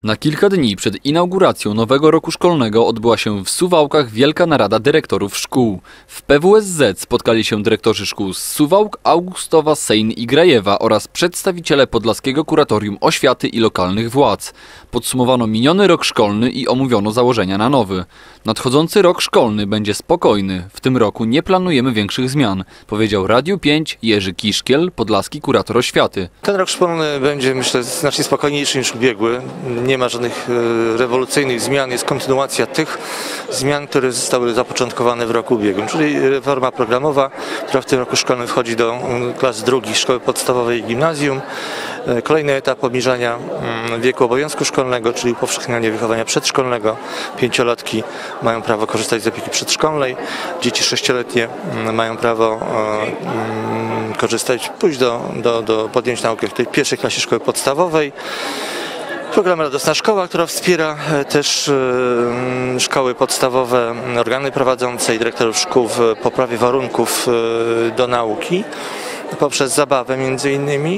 Na kilka dni przed inauguracją nowego roku szkolnego odbyła się w Suwałkach wielka narada dyrektorów szkół. W PWSZ spotkali się dyrektorzy szkół z Suwałk, Augustowa, Sejn i Grajewa oraz przedstawiciele Podlaskiego Kuratorium Oświaty i lokalnych władz. Podsumowano miniony rok szkolny i omówiono założenia na nowy. Nadchodzący rok szkolny będzie spokojny. W tym roku nie planujemy większych zmian, powiedział Radiu 5 Jerzy Kiszkiel, podlaski kurator oświaty. Ten rok szkolny będzie, myślę, znacznie spokojniejszy niż ubiegły. Nie ma żadnych rewolucyjnych zmian, jest kontynuacja tych zmian, które zostały zapoczątkowane w roku ubiegłym, czyli reforma programowa, która w tym roku szkolnym wchodzi do klas drugich szkoły podstawowej i gimnazjum. Kolejny etap obniżania wieku obowiązku szkolnego, czyli upowszechnianie wychowania przedszkolnego. 5-latki mają prawo korzystać z opieki przedszkolnej, dzieci 6-letnie mają prawo korzystać, pójść podjąć naukę w tej pierwszej klasie szkoły podstawowej. Program Radosna Szkoła, która wspiera też szkoły podstawowe, organy prowadzące i dyrektorów szkół w poprawie warunków do nauki poprzez zabawę między innymi.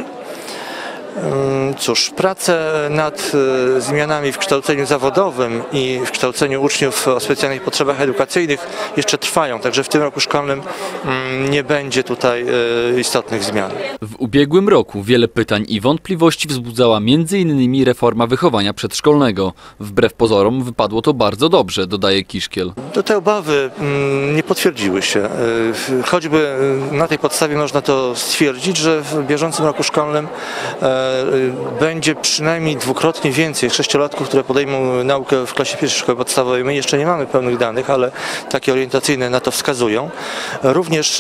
Cóż, prace nad zmianami w kształceniu zawodowym i w kształceniu uczniów o specjalnych potrzebach edukacyjnych jeszcze trwają, także w tym roku szkolnym nie będzie tutaj istotnych zmian. W ubiegłym roku wiele pytań i wątpliwości wzbudzała m.in. reforma wychowania przedszkolnego. Wbrew pozorom wypadło to bardzo dobrze, dodaje Kiszkiel. Te obawy nie potwierdziły się. Choćby na tej podstawie można to stwierdzić, że w bieżącym roku szkolnym będzie przynajmniej dwukrotnie więcej 6-latków, które podejmą naukę w klasie pierwszej szkoły podstawowej. My jeszcze nie mamy pełnych danych, ale takie orientacyjne na to wskazują. Również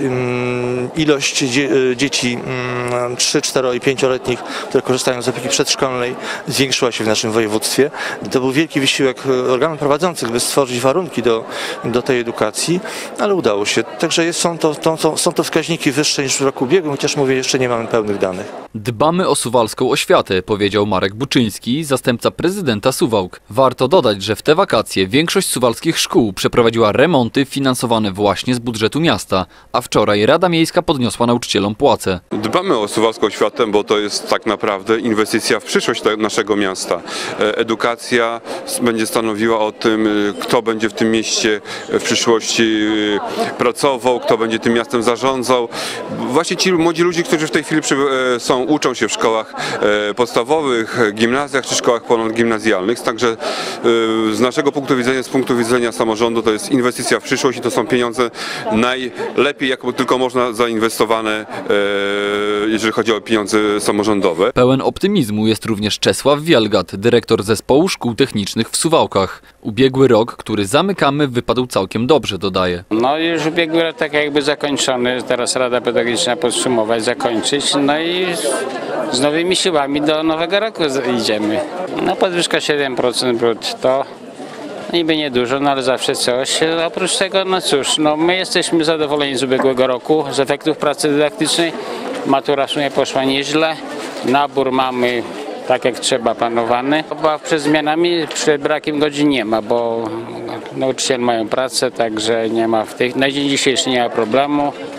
ilość dzieci 3, 4 i 5-letnich, które korzystają z opieki przedszkolnej, zwiększyła się w naszym województwie. To był wielki wysiłek organów prowadzących, by stworzyć warunki do tej edukacji, ale udało się. Także są to wskaźniki wyższe niż w roku ubiegłym, chociaż mówię, jeszcze nie mamy pełnych danych. Dbamy o suwalską oświatę, powiedział Marek Buczyński, zastępca prezydenta Suwałk. Warto dodać, że w te wakacje większość suwalskich szkół przeprowadziła remonty finansowane właśnie z budżetu miasta, a wczoraj Rada Miejska podniosła nauczycielom płace. Dbamy o suwalską oświatę, bo to jest tak naprawdę inwestycja w przyszłość naszego miasta. Edukacja będzie stanowiła o tym, kto będzie w tym mieście w przyszłości pracował, kto będzie tym miastem zarządzał. Właśnie ci młodzi ludzie, którzy w tej chwili uczą się w szkołach podstawowych, gimnazjach czy szkołach ponadgimnazjalnych. Także z naszego punktu widzenia, z punktu widzenia samorządu, to jest inwestycja w przyszłość i to są pieniądze najlepiej, jak tylko można, zainwestowane, jeżeli chodzi o pieniądze samorządowe. Pełen optymizmu jest również Czesław Wielgat, dyrektor Zespołu Szkół Technicznych w Suwałkach. Ubiegły rok, który zamykamy, wypadł całkiem dobrze, dodaje. No już ubiegły rok tak jakby zakończony, teraz Rada Pedagogiczna podsumować, zakończyć, no i z nowymi siłami do nowego roku idziemy. No podwyżka 7% brutto, niby niedużo, no ale zawsze coś. Oprócz tego, no cóż, no my jesteśmy zadowoleni z ubiegłego roku, z efektów pracy dydaktycznej. Matura w sumie poszła nieźle, nabór mamy tak jak trzeba planowany. Obaw przed zmianami, przed brakiem godzin nie ma, bo nauczyciele mają pracę, także nie ma na dzień dzisiejszy nie ma problemu.